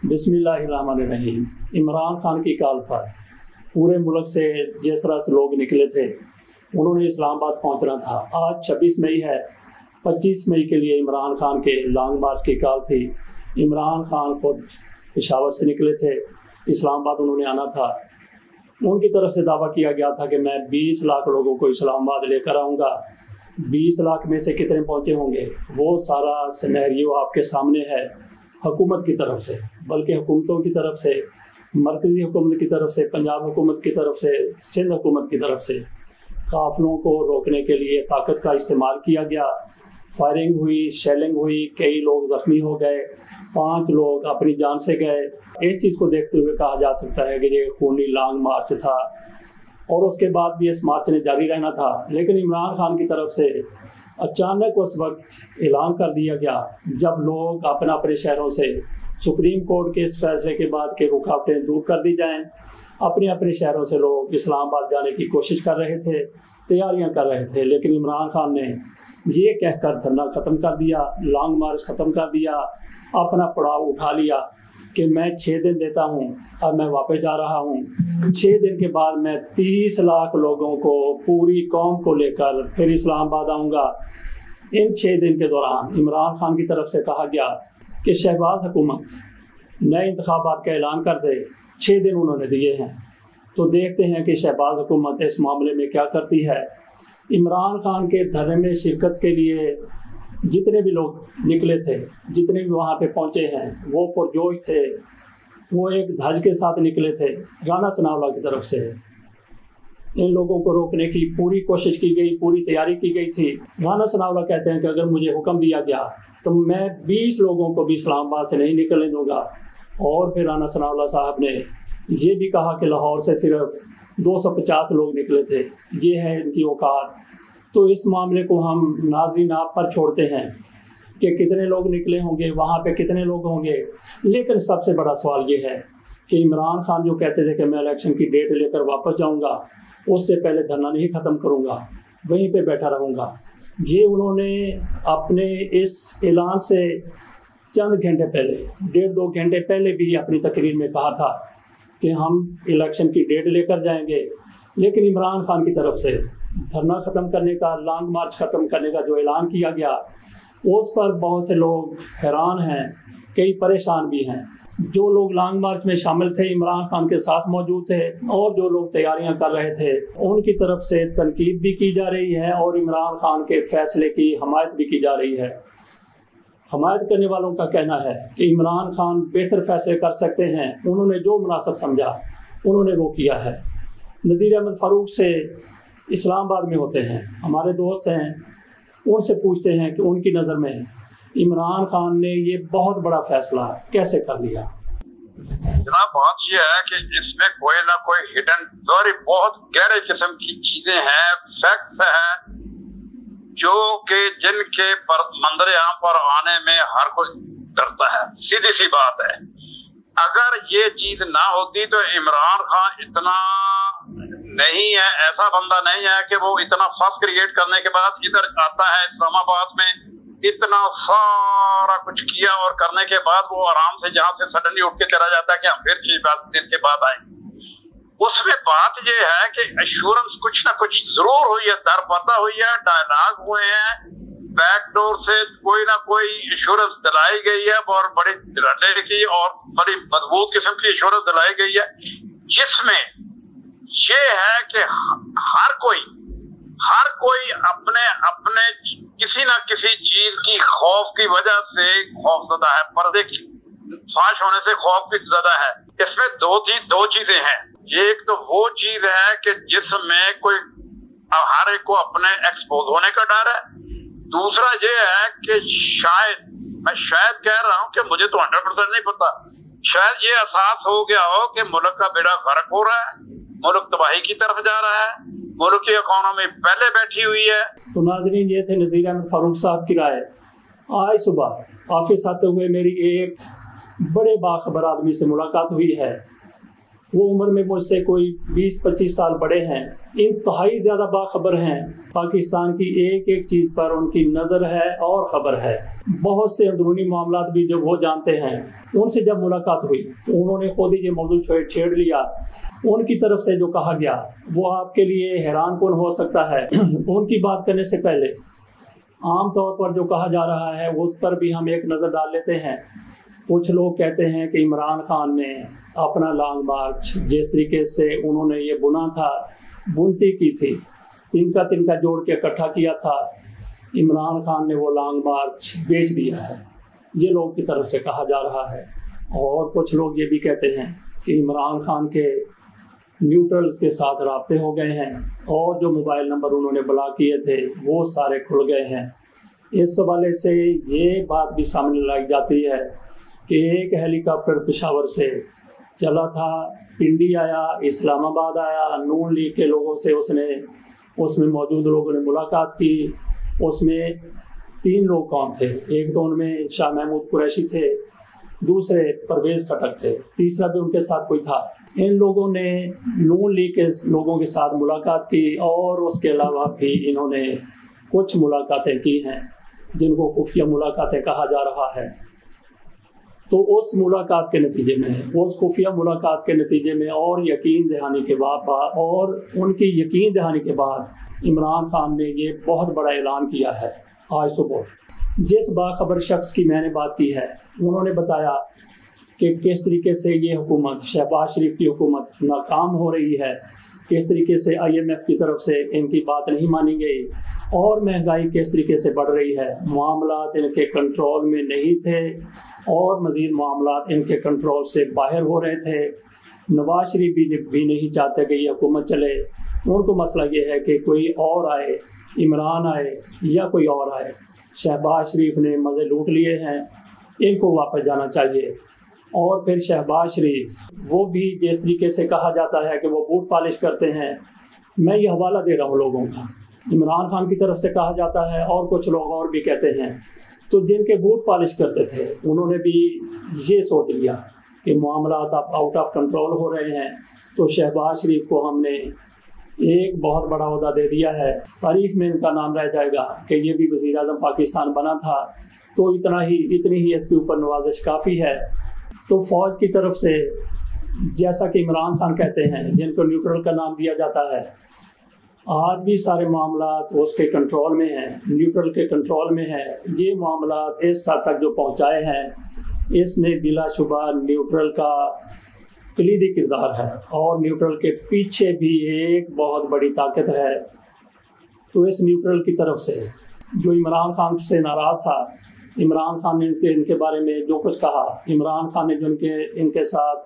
बिस्मिल्लाहिर्रहमानिर्रहीम। इमरान खान की कॉल पर पूरे मुल्क से जिस तरह से लोग निकले थे, उन्होंने इस्लामाबाद पहुंचना था। आज 26 मई है। 25 मई के लिए इमरान खान के लॉन्ग मार्च की कॉल थी। इमरान खान खुद पेशावर से निकले थे, इस्लामाबाद उन्होंने आना था। उनकी तरफ से दावा किया गया था कि मैं 20 लाख लोगों को इस्लामाबाद लेकर आऊँगा। 20 लाख में से कितने पहुँचे होंगे, वो सारा सिनेरियो आपके सामने है। हुकूमत की तरफ से, बल्कि हुकूमतों की तरफ से, मरकज़ी हुकूमत की तरफ से, पंजाब हुकूमत की तरफ से, सिंध हुकूमत की तरफ से काफ़िलों को रोकने के लिए ताकत का इस्तेमाल किया गया। फायरिंग हुई, शेलिंग हुई, कई लोग ज़ख्मी हो गए, 5 लोग अपनी जान से गए। इस चीज़ को देखते हुए कहा जा सकता है कि ये खूनी लॉन्ग मार्च था और उसके बाद भी इस मार्च ने जारी रहना था। लेकिन इमरान खान की तरफ से अचानक उस वक्त ऐलान कर दिया गया जब लोग अपने अपने शहरों से सुप्रीम कोर्ट के इस फैसले के बाद के रुकावटें दूर कर दी जाएं, अपने अपने शहरों से लोग इस्लामाबाद जाने की कोशिश कर रहे थे, तैयारियां कर रहे थे। लेकिन इमरान खान ने ये कहकर धरना ख़त्म कर दिया, लॉन्ग मार्च ख़त्म कर दिया, अपना पड़ाव उठा लिया कि मैं 6 दिन देता हूँ, अब मैं वापस जा रहा हूँ। 6 दिन के बाद मैं 30 लाख लोगों को, पूरी कौम को लेकर फिर इस्लामाबाद आऊँगा। इन 6 दिन के दौरान इमरान खान की तरफ से कहा गया कि शहबाज हुकूमत नए इंतखाबात का ऐलान कर दे। 6 दिन उन्होंने दिए हैं, तो देखते हैं कि शहबाज हुकूमत इस मामले में क्या करती है। इमरान खान के धरने में शिरकत के लिए जितने भी लोग निकले थे, जितने भी वहाँ पे पहुँचे हैं, वो पुरजोश थे, वो एक धज के साथ निकले थे। राना सनाउल्लाह की तरफ से इन लोगों को रोकने की पूरी कोशिश की गई, पूरी तैयारी की गई थी। राना सनाउल्लाह कहते हैं कि अगर मुझे हुक्म दिया गया तो मैं 20 लोगों को भी इस्लामाबाद से नहीं निकलने दूंगा। और फिर राना सनाउल्लाह साहब ने ये भी कहा कि लाहौर से सिर्फ 250 लोग निकले थे, ये है इनकी औकात। तो इस मामले को हम नाज़रीन आप पर छोड़ते हैं कि कितने लोग निकले होंगे, वहाँ पे कितने लोग होंगे। लेकिन सबसे बड़ा सवाल ये है कि इमरान खान जो कहते थे कि मैं इलेक्शन की डेट लेकर वापस जाऊँगा, उससे पहले धरना नहीं ख़त्म करूँगा, वहीं पे बैठा रहूँगा, ये उन्होंने अपने इस ऐलान से चंद घंटे पहले, 1.5-2 घंटे पहले भी अपनी तकरीर में कहा था कि हम इलेक्शन की डेट लेकर जाएंगे। लेकिन इमरान खान की तरफ से धरना ख़त्म करने का, लॉन्ग मार्च ख़त्म करने का जो ऐलान किया गया, उस पर बहुत से लोग हैरान हैं, कई परेशान भी हैं। जो लोग लॉन्ग मार्च में शामिल थे, इमरान खान के साथ मौजूद थे, और जो लोग तैयारियां कर रहे थे, उनकी तरफ से तनकीद भी की जा रही है और इमरान खान के फैसले की हमायत भी की जा रही है। हमायत करने वालों का कहना है कि इमरान खान बेहतर फैसले कर सकते हैं, उन्होंने जो मुनासिब समझा उन्होंने वो किया है। नज़ीर अहमद फ़ारूक से इस्लामाबाद में होते हैं, हमारे दोस्त हैं, उनसे पूछते हैं कि उनकी नज़र में इमरान खान ने ये बहुत बड़ा फैसला कैसे कर लिया। जनाब, बात ये है कि इसमें कोई ना कोई हिडन बहुत गहरे किस्म की चीजें हैं, फैक्ट्स हैं, जो कि जिनके मंजर यहाँ पर आने में हर कोई डरता है। सीधी सी बात है, अगर ये चीज ना होती तो इमरान खान इतना नहीं है, ऐसा बंदा नहीं है कि वो इतना फस क्रिएट करने के बाद इधर आता है इस्लामाबाद में, इतना सारा कुछ किया और करने के बाद वो आराम से जहां से सडनली उठ के चला जाता है कि हम फिर 6 दिन के बाद आएंगे। उसमें बात ये है कि एश्योरेंस कुछ ना कुछ जरूर हुई है, दरपता हुई है, डायलॉग हुए हैं, बैकडोर से कोई ना कोई एश्योरेंस दिलाई गई है, और बड़ी रटे की और बड़ी मजबूत किस्म की एश्योरेंस दिलाई गई है, जिसमें ये है कि हर कोई अपने अपने किसी ना किसी चीज की खौफ की वजह से खौफजदा है, पर्दे की फाश होने से खौफ भी ज्यादा है। इसमें दो चीजें हैं। एक तो वो चीज है कि जिसमें कोई हर एक को अपने एक्सपोज होने का डर है। दूसरा ये है कि मैं शायद कह रहा हूं कि मुझे तो 100% नहीं पता, शायद ये एहसास हो गया हो कि मुल्क का बेड़ा गर्क हो रहा है, मुल्क तबाही की तरफ जा रहा है, मुल्क की इकोनॉमी पहले बैठी हुई है। तो नाज़रीन, ये थे नज़ीर अहमद फ़ारूक साहब की राय। आज सुबह ऑफिस आते हुए मेरी एक बड़े बाखबर आदमी से मुलाकात हुई है। वो उम्र में मुझसे कोई 20-25 साल बड़े हैं, इंतहाई ज़्यादा बाखबर हैं। पाकिस्तान की एक एक चीज़ पर उनकी नज़र है और ख़बर है। बहुत से अंदरूनी मामलात भी जब वो जानते हैं। उनसे जब मुलाकात हुई तो उन्होंने खुद ही ये मौजूद छेड़ लिया। उनकी तरफ से जो कहा गया वो आपके लिए हैरान कौन हो सकता है। उनकी बात करने से पहले आम तौर पर जो कहा जा रहा है उस पर भी हम एक नज़र डाल लेते हैं। कुछ लोग कहते हैं कि इमरान खान ने अपना लॉन्ग मार्च जिस तरीके से उन्होंने ये बुनती की थी, तिनका जोड़ के इकट्ठा किया था, इमरान खान ने वो लॉन्ग मार्च बेच दिया है, ये लोग की तरफ से कहा जा रहा है। और कुछ लोग ये भी कहते हैं कि इमरान खान के न्यूट्रल्स के साथ राब्ते हो गए हैं और जो मोबाइल नंबर उन्होंने ब्लॉक किए थे वो सारे खुल गए हैं। इस हवाले से ये बात भी सामने लाई जाती है कि एक हेलीकॉप्टर पेशावर से चला था, पिंडी आया, इस्लामाबाद आया, नून लीग के लोगों से उसमें मौजूद लोगों ने मुलाकात की। उसमें 3 लोग कौन थे, एक तो उनमें शाह महमूद कुरैशी थे, दूसरे परवेज़ खटक थे, तीसरा भी उनके साथ कोई था। इन लोगों ने नून लीग के लोगों के साथ मुलाकात की और उसके अलावा भी इन्होंने कुछ मुलाकातें की हैं जिनको खुफिया मुलाकातें कहा जा रहा है। तो उस मुलाकात के नतीजे में, उस खुफिया मुलाकात के नतीजे में और यकीन दहानी के बाद इमरान खान ने ये बहुत बड़ा ऐलान किया है। आज सुबह जिस बाखबर शख्स की मैंने बात की है उन्होंने बताया कि किस तरीके से ये हुकूमत, शहबाज शरीफ की हुकूमत नाकाम हो रही है, किस तरीके से IMF की तरफ से इनकी बात नहीं मानी गई और महंगाई किस तरीके से बढ़ रही है। मामलात इनके कंट्रोल में नहीं थे और मज़ीद मामलात इनके कंट्रोल से बाहर हो रहे थे। नवाज शरीफ भी नहीं चाहते कि ये हुकूमत चले। उनको मसला ये है कि कोई और आए, इमरान आए या कोई और आए। शहबाज शरीफ ने मज़े लूट लिए हैं, इनको वापस जाना चाहिए। और फिर शहबाज शरीफ वो भी जिस तरीके से कहा जाता है कि वो बूट पॉलिश करते हैं, मैं ये हवाला दे रहा हूँ लोगों का, इमरान खान की तरफ से कहा जाता है और कुछ लोग और भी कहते हैं। तो जिनके बूट पॉलिश करते थे उन्होंने भी ये सोच लिया कि मामलात अब आउट ऑफ कंट्रोल हो रहे हैं, तो शहबाज शरीफ को हमने एक बहुत बड़ा ओहदा दे दिया है, तारीख में इनका नाम रह जाएगा कि ये भी वज़ीर आज़म पाकिस्तान बना था। तो इतनी ही इसके ऊपर नवाजिश काफ़ी है। तो फ़ौज की तरफ से जैसा कि इमरान खान कहते हैं, जिनको न्यूट्रल का नाम दिया जाता है, आज भी सारे मामलात उसके कंट्रोल में हैं, न्यूट्रल के कंट्रोल में है। ये मामलात इस हद तक जो पहुंचाए हैं इसमें बिलाशुबा न्यूट्रल का कलीदी किरदार है और न्यूट्रल के पीछे भी एक बहुत बड़ी ताकत है। तो इस न्यूट्रल की तरफ से जो इमरान खान से नाराज़ था, इमरान खान ने इनके बारे में जो कुछ कहा, इमरान खान ने जो इनके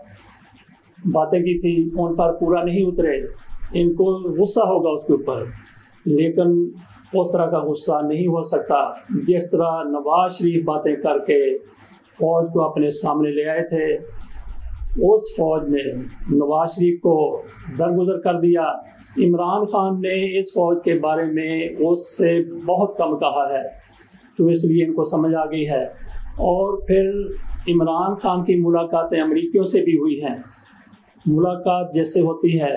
साथ बातें की थी उन पर पूरा नहीं उतरे, इनको गुस्सा होगा उसके ऊपर, लेकिन उस तरह का गुस्सा नहीं हो सकता जिस तरह नवाज शरीफ बातें करके फ़ौज को अपने सामने ले आए थे। उस फ़ौज ने नवाज शरीफ को दरगुजर कर दिया। इमरान खान ने इस फ़ौज के बारे में उससे बहुत कम कहा है, तो इसलिए इनको समझ आ गई है। और फिर इमरान खान की मुलाकातें अमरीकियों से भी हुई हैं। मुलाकात जैसे होती है,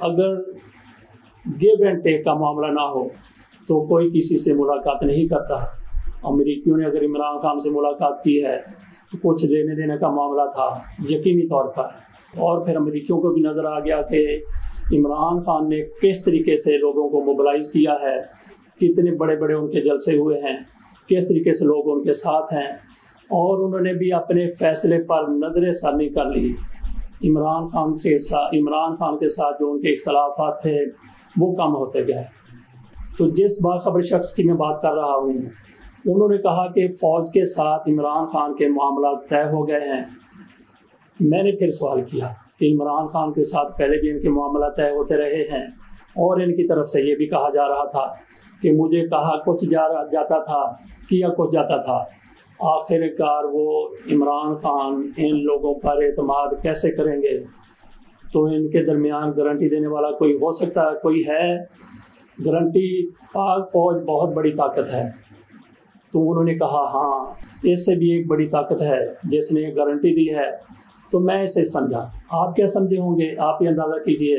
अगर गिव एंड टेक का मामला ना हो तो कोई किसी से मुलाकात नहीं करता। अमरीकियों ने अगर इमरान खान से मुलाकात की है तो कुछ लेने देने का मामला था यकीनी तौर पर। और फिर अमरीकियों को भी नज़र आ गया कि इमरान खान ने किस तरीके से लोगों को मोबिलाइज़ किया है, कितने बड़े बड़े उनके जलसे हुए हैं, किस तरीके से लोग उनके साथ हैं, और उन्होंने भी अपने फैसले पर नज़र सानी कर ली। इमरान खान के साथ जो उनके इख्तलाफात थे वो कम होते गए। तो जिस बाखबर शख्स की मैं बात कर रहा हूँ उन्होंने कहा कि फ़ौज के साथ इमरान खान के मामला तय हो गए हैं। मैंने फिर सवाल किया कि इमरान खान के साथ पहले भी इनके मामला तय होते रहे हैं और इनकी तरफ से ये भी कहा जा रहा था कि मुझे कहा कुछ जाता था, किया कुछ जाता था। आखिरकार वो इमरान खान इन लोगों पर एतमाद कैसे करेंगे? तो इनके दरमियान गारंटी देने वाला कोई हो सकता है, कोई है गारंटी? पाक फ़ौज बहुत बड़ी ताकत है। तो उन्होंने कहा हाँ, इससे भी एक बड़ी ताकत है जिसने गारंटी दी है تو میں اسے سمجھا، آپ کیا سمجھے ہوں گے؟ آپ یہ اندازہ کیجئے،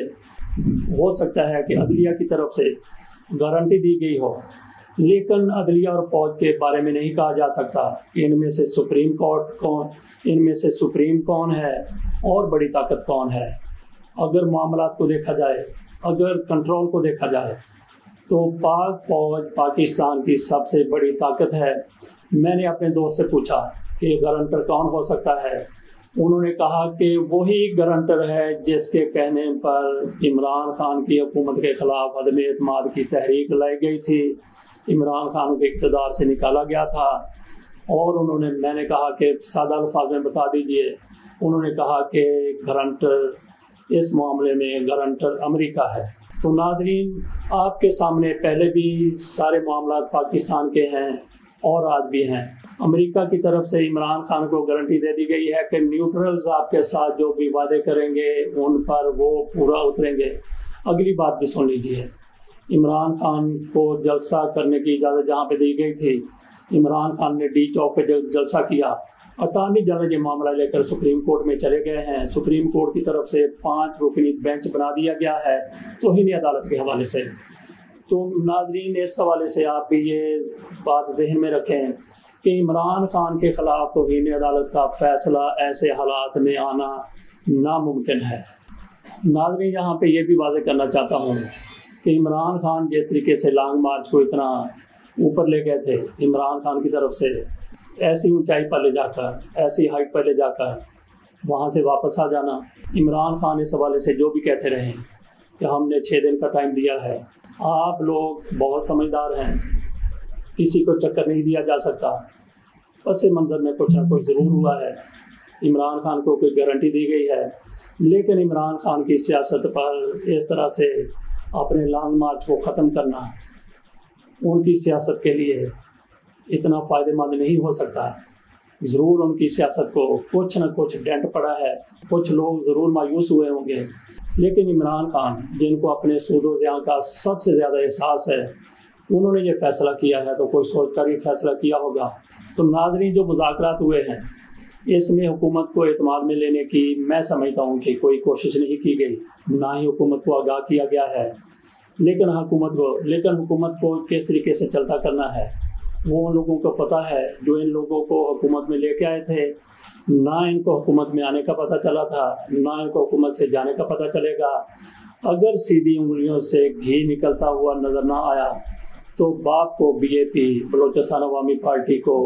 ہو سکتا ہے کہ عدلیہ کی طرف سے گارنٹی دی گئی ہو، لیکن عدلیہ اور فوج کے بارے میں نہیں کہا جا سکتا کہ ان میں سے سپریم کورٹ کون، ان میں سے سپریم کون ہے اور بڑی طاقت کون ہے۔ اگر معاملات کو دیکھا جائے، اگر کنٹرول کو دیکھا جائے تو پاک فوج پاکستان کی سب سے بڑی طاقت ہے۔ میں نے اپنے دوست سے پوچھا کہ گارنٹر کون ہو سکتا ہے؟ انہوں نے کہا کہ وہی گارنٹر ہے جس کے کہنے پر عمران خان کی حکومت کے خلاف عدم اعتماد کی تحریک لائی گئی تھی، عمران خان کو اقتدار سے نکالا گیا تھا۔ اور میں نے کہا کہ سادہ الفاظ میں بتا دیجئے، انہوں نے کہا کہ گارنٹر اس معاملے میں گارنٹر امریکہ ہے۔ تو ناظرین، آپ کے سامنے پہلے بھی سارے معاملات پاکستان کے ہیں اور آج بھی ہیں۔ امریکہ کی طرف سے عمران خان کو گارنٹی دے دی گئی ہے کہ نیوٹرلز آپ کے ساتھ جو بھی وعدے کریں گے ان پر وہ پورا اتریں گے۔ اگلی بات بھی سن لیجیے، عمران خان کو جلسہ کرنے کی اجازت جہاں پہ دی گئی تھی، عمران خان نے ڈی چوک پہ جلسہ کیا۔ اٹارنی جنرل یہ معاملہ لے کر سپریم کورٹ میں چلے گئے ہیں۔ سپریم کورٹ کی طرف سے 5 رکنی بینچ بنا دیا گیا ہے توہین عدالت کے حوالے سے۔ تو ناظرین، اس حوالے سے آپ بھی یہ بات ذہن میں رکھیں کہ عمران خان کے خلاف توہین عدالت کا فیصلہ ایسے حالات میں آنا ناممکن ہے۔ ناظرین، یہاں پہ یہ بھی واضح کرنا چاہتا ہوں کہ عمران خان جس طریقے سے لانگ مارچ کو اتنا اوپر لے گئے تھے، عمران خان کی طرف سے ایسی اونچائی پر لے جا کر، ایسی ہائٹ پر لے جا کر وہاں سے واپس آ جانا، عمران خان اس حوالے سے جو بھی کہتے رہے کہ ہم نے 6 دن کا ٹائم دیا ہے۔ آپ لوگ بہت سمجھدار ہیں، کسی کو چکر نہیں دیا جا سکتا۔ پس منظر میں کچھ نہ کچھ ضرور ہوا ہے، عمران خان کو کوئی گارنٹی دی گئی ہے، لیکن عمران خان کی سیاست پر اس طرح سے اپنے لانگ مارچ کو ختم کرنا ان کی سیاست کے لیے اتنا فائدہ مند نہیں ہو سکتا۔ ضرور ان کی سیاست کو کچھ نہ کچھ ڈینٹ پڑا ہے، کچھ لوگ ضرور مایوس ہوئے ہوں گے، لیکن عمران خان جن کو اپنے سود و زیاں کا سب سے زیادہ احساس ہے، انہوں نے یہ فیصلہ کیا ہے تو کوئی سوچ کر ہی فیصلہ کیا ہوگا۔ تو ناظرین، جو مذاکرات ہوئے ہیں اس میں حکومت کو اعتماد میں لینے کی میں سمجھتا ہوں کہ کوئی کوشش نہیں کی گئی، نہ ہی حکومت کو آگاہ کیا گیا ہے۔ لیکن حکومت کو کس طریقے سے چلتا کرنا ہے وہ ان لوگوں کو پتہ ہے جو ان لوگوں کو حکومت میں لے کے آئے تھے۔ نہ ان کو حکومت میں آنے کا پتہ چلا تھا، نہ ان کو حکومت سے جانے کا پتہ چلے گا۔ اگر سیدھی انگلیوں سے گھی نکلتا ہوا نظر نہ آیا تو باپ کو BAP بلوچستان عوامی پارٹی کو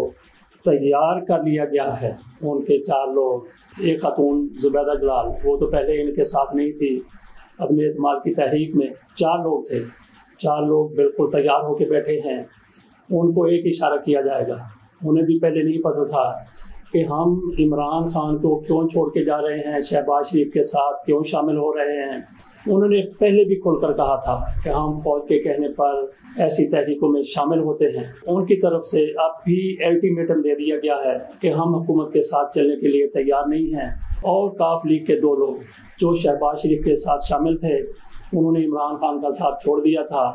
تیار کر لیا گیا ہے۔ ان کے 4 لوگ، ایک خاتون زبیدہ جلال، وہ تو پہلے ان کے ساتھ نہیں تھی، عدم اعتماد کی تحریک میں 4 لوگ تھے، 4 لوگ بالکل تیار ہو کے بیٹھے ہیں۔ ان کو ایک اشارہ کیا جائے گا۔ انہیں بھی پہلے نہیں پتہ تھا کہ ہم عمران خان کو کیوں چھوڑ کے جا رہے ہیں، شہباز شریف کے ساتھ کیوں شامل ہو رہے ہیں۔ انہوں نے پہلے بھی کھل کر کہا تھا کہ ہم فوج کے کہنے پر ایسی تحریکوں میں شامل ہوتے ہیں۔ ان کی طرف سے اب بھی الٹیمیٹم دے دیا گیا ہے کہ ہم حکومت کے ساتھ چلنے کے لیے تیار نہیں ہیں۔ اور کاف لیگ کے 2 لوگ جو شہباز شریف کے ساتھ شامل تھے، انہوں نے عمران خان کا ساتھ چھوڑ دیا تھا۔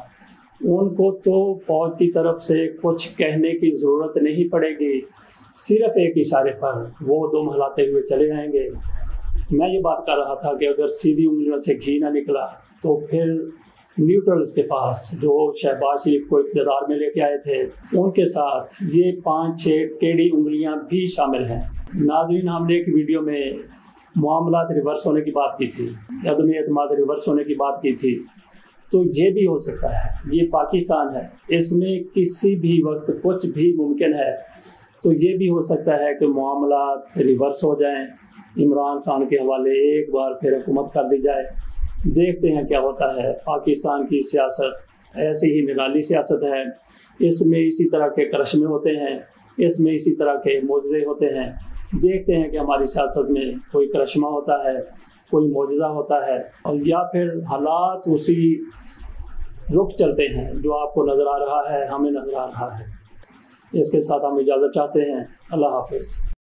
ان کو تو فوج کی طرف سے کچھ کہنے کی ضرورت نہیں پڑے گی، صرف ایک اشارے پر وہ دم ہلاتے ہوئے چلے جائیں گے۔ میں یہ بات کر رہا تھا کہ اگر سیدھی انگلیوں سے گھی نہ نکلا تو پھر نیوٹرلز کے پاس جو شہباز شریف کو اقتدار میں لے کے آئے تھے، ان کے ساتھ یہ 5-6 ٹیڑھی انگلیاں بھی شامل ہیں۔ ناظرین، ہم نے ایک ویڈیو میں معاملات ریورس ہونے کی بات کی تھی، عدم اعتماد ریورس ہونے کی بات کی تھی۔ تو یہ بھی ہو سکتا ہے، یہ پاکستان ہے، اس میں کسی بھی وقت کچھ بھی ممکن ہے۔ تو یہ بھی ہو سکتا ہے کہ معاملات ریورس ہو جائیں، عمران خان کے حوالے ایک بار پھر حکومت کر دی جائے۔ دیکھتے ہیں کیا ہوتا ہے۔ پاکستان کی سیاست ایسی ہی نرالی سیاست ہے، اس میں اسی طرح کے کرشمے ہوتے ہیں، اس میں اسی طرح کے معجزے ہوتے ہیں۔ دیکھتے ہیں کہ ہماری سیاست میں کوئی کرشمہ ہوتا ہے، کوئی معجزہ ہوتا ہے، اور یا پھر حالات اسی رخ چلتے ہیں جو آپ کو نظر آ رہا ہے، ہمیں نظر آ رہا ہے۔ اس کے ساتھ ہم اجازت چاہتے ہیں۔ اللہ حافظ۔